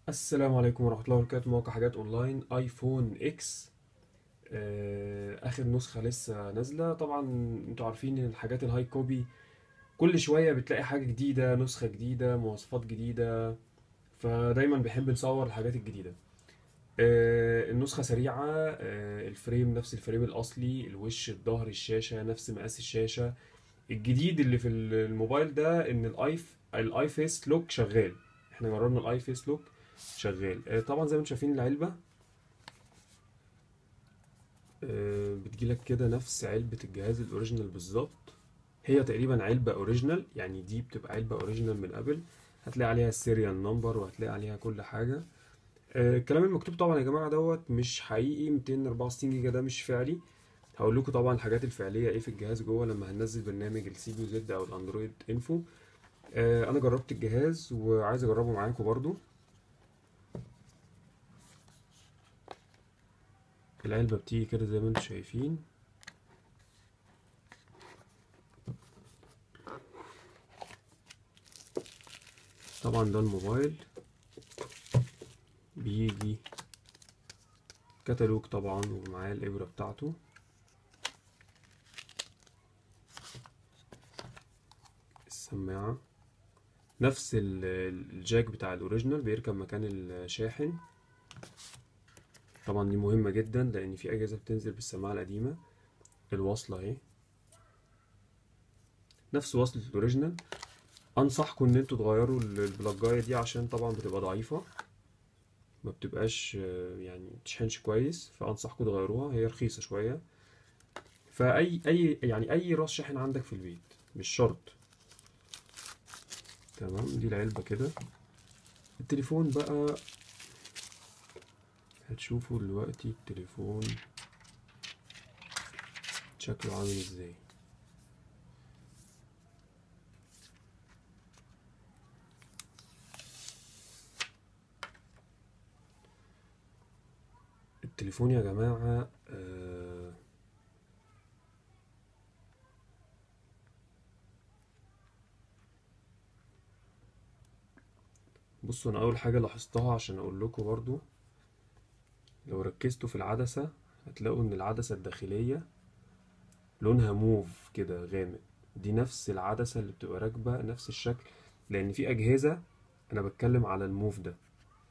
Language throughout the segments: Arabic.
السلام عليكم ورحمة الله وبركاته. موقع حاجات اونلاين ايفون اكس. اخر نسخة لسه نازلة. طبعا انتوا عارفين ان الحاجات الهاي كوبي كل شوية بتلاقي حاجة جديدة، نسخة جديدة، مواصفات جديدة. فدايما بنحب نصور الحاجات الجديدة. النسخة سريعة. الفريم نفس الفريم الاصلي، الوش، الظهر، الشاشة نفس مقاس الشاشة. الجديد اللي في الموبايل ده ان الاي فيس لوك شغال. احنا جربنا الاي فيس لوك شغال. طبعا زي ما انتم شايفين العلبة بتجيلك كده نفس علبة الجهاز الاوريجينال بالظبط. هي تقريبا علبة اوريجينال، يعني دي بتبقى علبة اوريجينال من ابل. هتلاقي عليها السيريال نمبر وهتلاقي عليها كل حاجة. الكلام المكتوب طبعا يا جماعة دوت مش حقيقي. 264 جيجا ده مش فعلي. هقول لكم طبعا الحاجات الفعلية ايه في الجهاز جوه لما هننزل برنامج السي بي زد او الاندرويد انفو. انا جربت الجهاز وعايز اجربه معاكم برضو. العلبة بتيجي كده زي ما انتم شايفين. طبعا ده الموبايل بيجي كتالوج طبعا ومعاه الإبرة بتاعته. السماعة نفس الجاك بتاع الأوريجينال بيركب مكان الشاحن. طبعا دي مهمة جدا لأن في أجهزة بتنزل بالسماعة القديمة. الوصلة اهي نفس وصلة الأوريجينال. أنصحكم إن انتوا تغيروا البلاجاية دي عشان طبعا بتبقى ضعيفة، ما بتبقاش يعني متشحنش كويس. فأنصحكم تغيروها، هي رخيصة شوية. يعني أي راس شاحن عندك في البيت، مش شرط. تمام، دي العلبة كده. التليفون بقى هتشوفوا دلوقتي التليفون شكله عامل ازاي. التليفون يا جماعة بصوا، انا اول حاجة لاحظتها عشان اقول لكم برضو، لو ركزتوا في العدسة هتلاقوا ان العدسة الداخلية لونها موف كده غامق. دي نفس العدسة اللي بتبقى راكبة نفس الشكل. لان في اجهزة، انا بتكلم على الموف ده،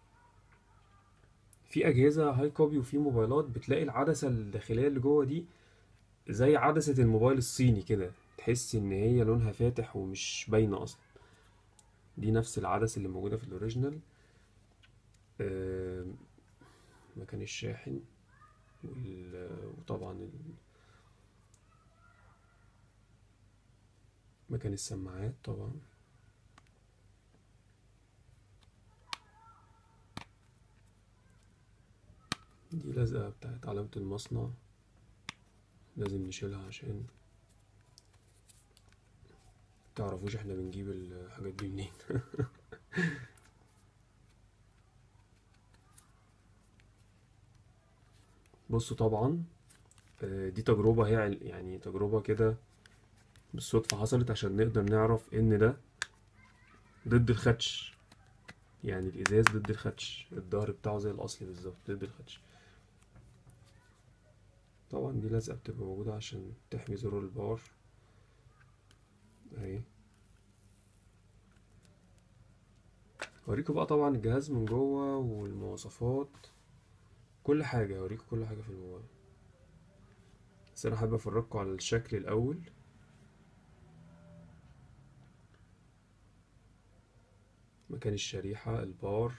في اجهزة هاي كوبي وفي موبايلات بتلاقي العدسة الداخلية اللي جوه دي زي عدسة الموبايل الصيني كده، تحس ان هي لونها فاتح ومش باينة اصلا. دي نفس العدسة اللي موجودة في الاوريجينال. آم، مكان الشاحن وطبعا مكان السماعات طبعا. دي لزقة بتاعت علامة المصنع، لازم نشيلها عشان متعرفوش احنا بنجيب الحاجات دي منين. بصوا طبعا، دي تجربة، هي يعني تجربة كده بالصدفة حصلت عشان نقدر نعرف ان ده ضد الخدش. يعني الازاز ضد الخدش، الظهر بتاعه زي الاصلي بالظبط ضد الخدش. طبعا دي لزقة بتبقى موجودة عشان تحمي زرار الباور اهي. هوريكم بقى طبعا الجهاز من جوه والمواصفات، كل حاجة هوريكم كل حاجة في الموبايل. بس انا حابب افرجكم على الشكل الاول. مكان الشريحة، البار،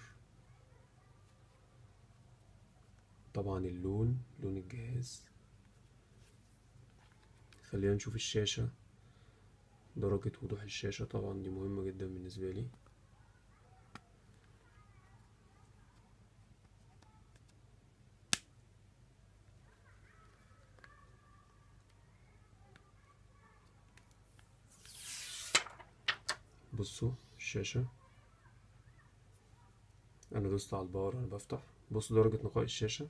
طبعا اللون، لون الجهاز. خلينا نشوف الشاشة، درجة وضوح الشاشة طبعا دي مهمة جدا بالنسبة لي. بصوا الشاشة، انا دوست على الباور انا بفتح. بصوا درجة نقاء الشاشة.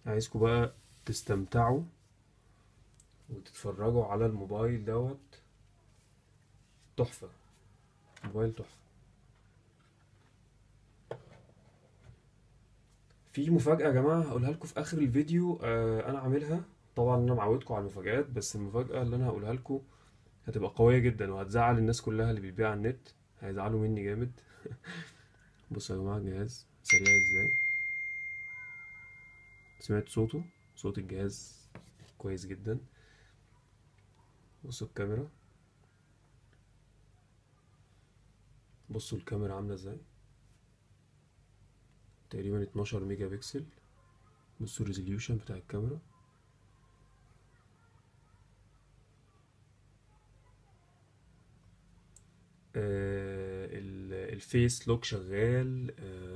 عايزكم بقى تستمتعوا وتتفرجوا على الموبايل دوت. تحفة، موبايل تحفة. في مفاجأة يا جماعة هقولها لكم في آخر الفيديو، أنا عاملها. طبعا أنا معودكم على المفاجآت، بس المفاجأة اللي أنا هقولها لكم هتبقى قوية جدا وهتزعل الناس كلها اللي بتبيع على النت، هيزعلوا مني جامد. بصوا يا جماعة الجهاز سريع ازاي. سمعت صوته؟ صوت الجهاز كويس جدا. بصوا الكاميرا، بصوا الكاميرا عاملة ازاي، تقريبا 12 ميجا بكسل. بصوا الريزوليوشن بتاع الكاميرا. الفيس لوك شغال.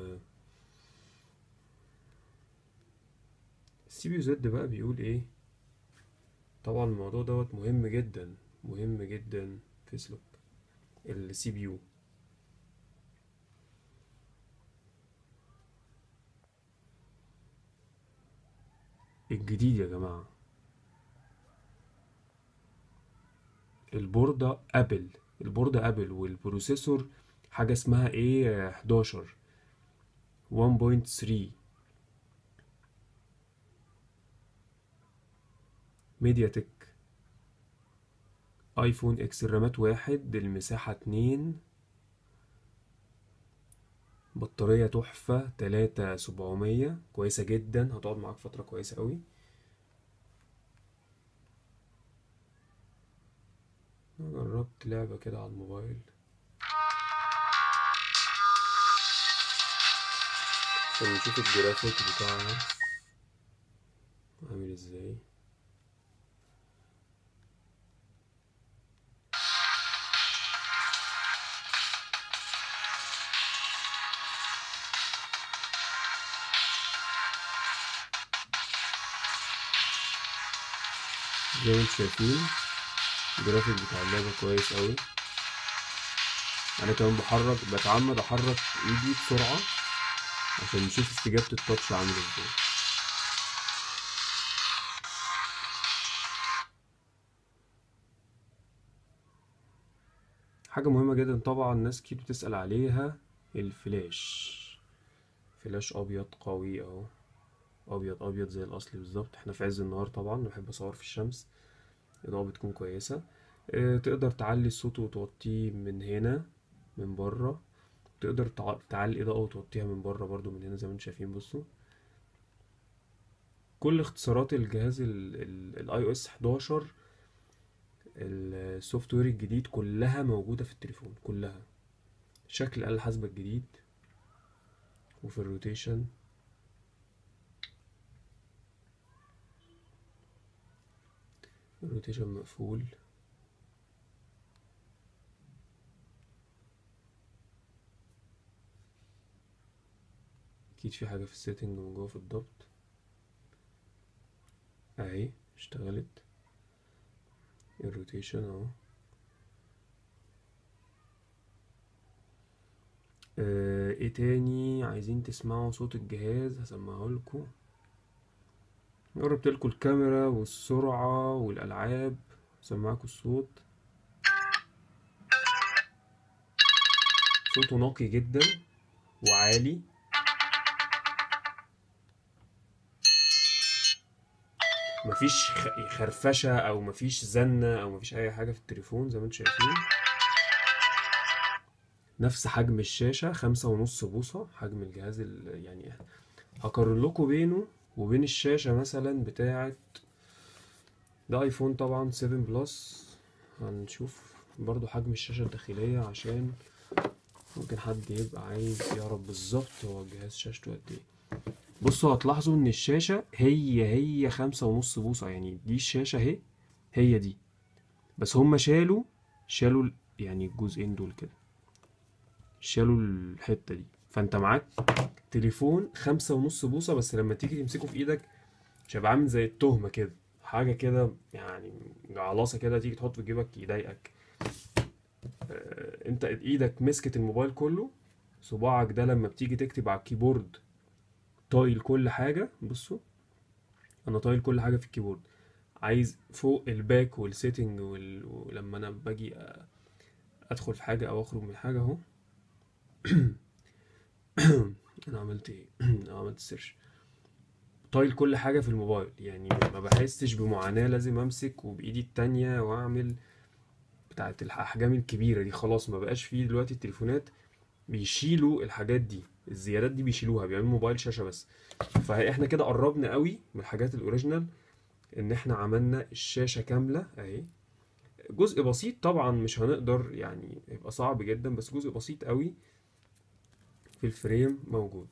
السي بي يو زد بقى بيقول ايه؟ طبعا الموضوع دوت مهم جدا، مهم جدا. فيس لوك السي بي يو الجديد يا جماعة. البوردة ابل، البوردة ابل، والبروسيسور حاجة اسمها ايه 11 1.3 ميديا تك. ايفون اكس، الرامات 1، المساحة 2، بطارية تحفة 3700 كويسة جدا، هتقعد معاك فترة كويسة قوي. أنا جربت لعبة كده على الموبايل عشان نشوف الجرافيك بتاعها عامل ازاي. زي ما انتم شايفين الجرافيك بتاع اللعبة كويس قوي. انا كمان بتعمد احرك ايدي بسرعة عشان نشوف استجابة التاتش عامل ازاي. حاجة مهمة جدا طبعا ناس كتير بتسأل عليها، الفلاش. فلاش ابيض قوي اهو، ابيض ابيض زي الاصلي بالظبط. احنا في عز النهار طبعا، بحب اصور في الشمس، الاضاءة بتكون كويسة. تقدر تعلي الصوت وتوطيه من هنا من بره، تقدر تعلي الاضاءة وتوطيها من بره برضو من هنا زي ما انتم شايفين. بصوا كل اختصارات الجهاز الاي او اس 11 السوفت وير الجديد كلها موجودة في التليفون كلها. شكل الآلة الحاسبة الجديد، وفي الروتيشن الروتيشن مقفول. اكيد في حاجة في السيتنج من جوه في الضبط. اهي اشتغلت الروتيشن اهو. ايه تاني عايزين تسمعوا صوت الجهاز؟ هسمعه لكم. جربت لكم الكاميرا والسرعة والألعاب، هسمعكم الصوت. صوته نقي جدا وعالي. مفيش خرفشة او مفيش زنة او مفيش اي حاجة في التليفون زي ما انتم شايفين. نفس حجم الشاشة 5.5 بوصة حجم الجهاز يعني هقارن لكم بينه وبين الشاشة مثلا بتاعة ده ايفون طبعا 7 بلس. هنشوف برضو حجم الشاشة الداخلية عشان ممكن حد يبقى عايز يعرف بالظبط هو الجهاز شاشته قد ايه. بصوا هتلاحظوا ان الشاشة هي 5.5 بوصة، يعني دي الشاشة اهي، هي دي. بس هما شالوا يعني الجزئين دول كده، شالوا الحتة دي. فانت معاك تليفون 5.5 بوصة، بس لما تيجي تمسكه في ايدك مش هيبقى عامل زي التهمة كده، حاجة كده يعني جعلصة كده تيجي تحط في جيبك يضايقك. انت ايدك مسكت الموبايل كله، صباعك ده لما بتيجي تكتب على الكيبورد طايل كل حاجة. بصوا انا طايل كل حاجه في الكيبورد. عايز فوق الباك والسيتنج ولما انا باجي ادخل في حاجه او اخرج من حاجه اهو. انا عملت ايه؟ انا عملت سيرش. طايل كل حاجه في الموبايل، يعني ما بحسش بمعاناه لازم امسك وبايدي التانية واعمل بتاعت الاحجام الكبيره دي. خلاص ما بقاش فيه دلوقتي التليفونات بيشيلوا الحاجات دي، الزيادات دي بيشيلوها، بيعملوا موبايل شاشه بس. فاحنا كده قربنا قوي من الحاجات الاوريجينال، ان احنا عملنا الشاشه كامله اهي. جزء بسيط طبعا مش هنقدر، يعني يبقى صعب جدا، بس جزء بسيط قوي في الفريم موجود.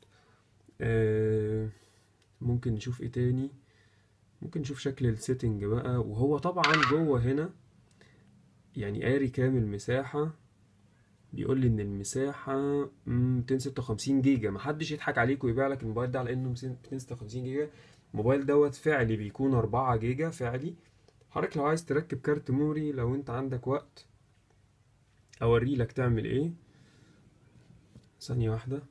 ممكن نشوف ايه تاني. ممكن نشوف شكل السيتنج بقى، وهو طبعا جوه هنا يعني قاري كام المساحة. بيقول لي ان المساحة 256 جيجا. محدش يضحك عليك ويبيع لك الموبايل ده على انه 256 جيجا. الموبايل دوت فعلي بيكون 4 جيجا فعلي. حضرتك لو عايز تركب كارت ميموري، لو انت عندك وقت اوري لك تعمل ايه. ثانية واحدة.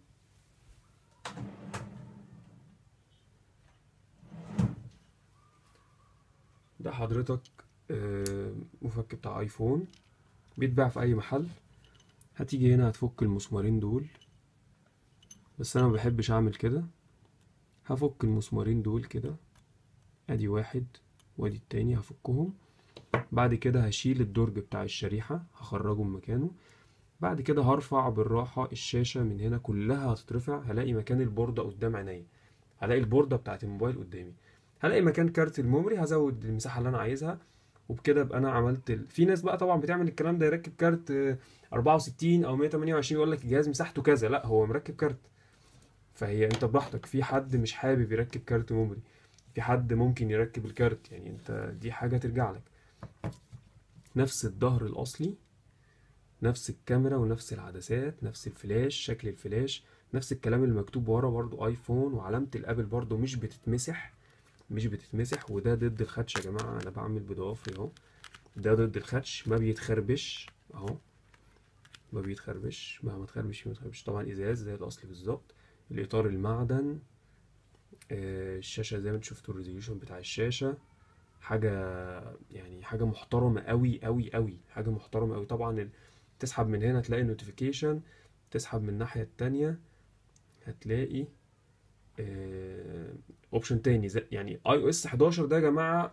ده حضرتك مفك بتاع ايفون بيتباع في اي محل. هتيجي هنا هتفك المسمارين دول، بس انا ما بحبش اعمل كده. هفك المسمارين دول كده، ادي واحد وادي التاني هفكهم. بعد كده هشيل الدرج بتاع الشريحة هخرجه من مكانه. بعد كده هرفع بالراحة الشاشة من هنا كلها هتترفع. هلاقي مكان البوردة قدام عينيا، هلاقي البوردة بتاعت الموبايل قدامي، هلاقي مكان كارت الميموري، هزود المساحة اللي انا عايزها. وبكده ابقى انا عملت في ناس بقى طبعا بتعمل الكلام ده، يركب كارت 64 او 128 يقول لك الجهاز مساحته كذا. لا، هو مركب كارت. فهي انت براحتك. في حد مش حابب يركب كارت ميموري، في حد ممكن يركب الكارت، يعني انت دي حاجة ترجع لك. نفس الظهر الاصلي، نفس الكاميرا ونفس العدسات، نفس الفلاش، شكل الفلاش، نفس الكلام اللي مكتوب ورا برضو ايفون، وعلامة الابل برضو مش بتتمسح، مش بتتمسح. وده ضد الخدش يا جماعة، انا بعمل بضوافري اهو. ده ضد الخدش، ما بيتخربش اهو، ما بيتخربش. مهما تخربش فيه ما تخربش. طبعا ازاز زي الاصل بالظبط. الاطار المعدن. الشاشة زي ما انتوا شفتوا الريزوليوشن بتاع الشاشة حاجة، يعني حاجة محترمة قوي قوي قوي، حاجة محترمة قوي. طبعا تسحب من هنا تلاقي نوتيفيكيشن، تسحب من الناحية التانية هتلاقي اوبشن تاني زي يعني اي او اس 11. ده يا جماعة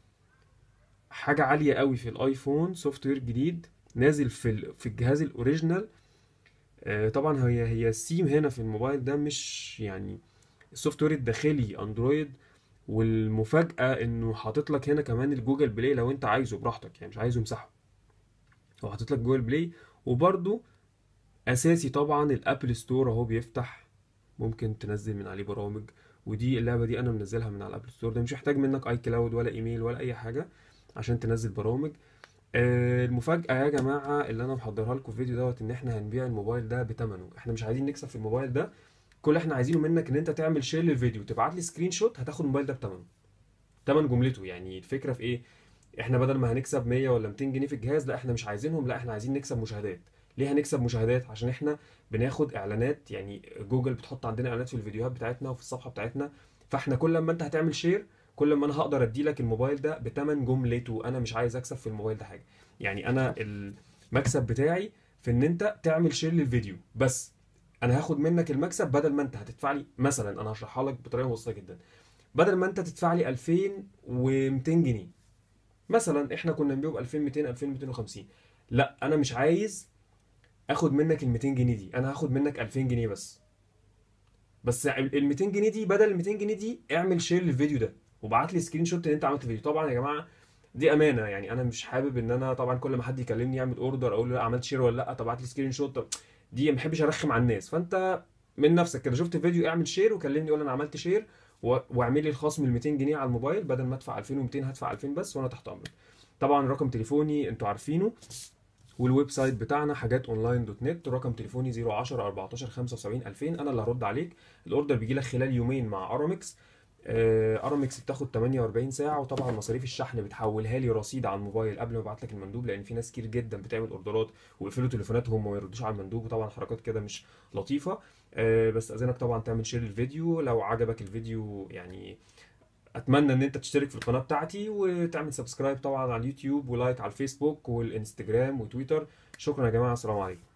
حاجة عالية قوي في الايفون، سوفت وير جديد نازل في الجهاز الاوريجينال. طبعا هي السيم هنا في الموبايل ده مش يعني السوفت وير الداخلي اندرويد. والمفاجأة انه حاطط لك هنا كمان الجوجل بلاي لو انت عايزه براحتك، يعني مش عايزه امسحه. هو حاطط لك جوجل بلاي. وبرده اساسي طبعا الابل ستور اهو بيفتح، ممكن تنزل من عليه برامج. ودي اللعبة دي انا منزلها من على الابل ستور. ده مش محتاج منك اي كلاود ولا ايميل ولا اي حاجة عشان تنزل برامج. المفاجأة يا جماعة اللي انا محضرها لكم في الفيديو دوت ان احنا هنبيع الموبايل ده بتمنه. احنا مش عايزين نكسب في الموبايل ده. كل اللي احنا عايزينه منك ان انت تعمل شير للفيديو، تبعت لي سكرين شوت، هتاخد الموبايل ده بتمنه، تمن جملته. يعني الفكرة في ايه؟ احنا بدل ما هنكسب 100 ولا 200 جنيه في الجهاز، لا احنا مش عايزينهم، لا احنا عايزين نكسب مشاهدات. ليه هنكسب مشاهدات؟ عشان احنا بناخد اعلانات، يعني جوجل بتحط عندنا اعلانات في الفيديوهات بتاعتنا وفي الصفحة بتاعتنا. فاحنا كل ما انت هتعمل شير، كل ما انا هقدر ادي لك الموبايل ده بتمن جملته. انا مش عايز اكسب في الموبايل ده حاجة. يعني انا المكسب بتاعي في ان انت تعمل شير للفيديو بس. انا هاخد منك المكسب بدل ما انت هتدفع لي مثلا، انا هشرحها لك بطريقة مبسطة جدا. بدل ما انت تدفع لي 2200 جنيه مثلا، احنا كنا بنبيعه ب 2200 2250. لا انا مش عايز اخد منك ال 200 جنيه دي، انا هاخد منك 2000 جنيه بس. بس ال 200 جنيه دي، بدل ال 200 جنيه دي اعمل شير للفيديو ده وابعت لي سكرين شوت ان انت عملت فيديو. طبعا يا جماعه دي امانه، يعني انا مش حابب ان انا طبعا كل ما حد يكلمني يعمل اوردر اقول له لا عملت شير ولا لا، طب ابعت لي سكرين شوت. طب دي ما بحبش ارخم على الناس. فانت من نفسك كده شفت الفيديو اعمل شير وكلمني قول انا عملت شير، واعمل لي الخصم ال 200 جنيه على الموبايل. بدل ما ادفع 2200 هدفع 2000 بس، وانا تحت امرك. طبعا رقم تليفوني انتوا عارفينه، والويب سايت بتاعنا حاجات اونلاين دوت نت. رقم تليفوني 010 14 75 2000. انا اللي هرد عليك. الاوردر بيجي لك خلال يومين مع ارامكس. ارامكس بتاخد 48 ساعه. وطبعا مصاريف الشحن بتحولها لي رصيد على الموبايل قبل ما ابعت لك المندوب، لان في ناس كتير جدا بتعمل اوردرات ويقفلوا تليفوناتهم وما يردوش على المندوب، وطبعا حركات كده مش لطيفه. بس اذنك طبعا تعمل شير الفيديو لو عجبك الفيديو، يعني اتمنى ان انت تشترك في القناه بتاعتي وتعمل سبسكرايب طبعا على اليوتيوب ولايك على الفيسبوك والانستجرام وتويتر. شكرا يا جماعه، السلام عليكم.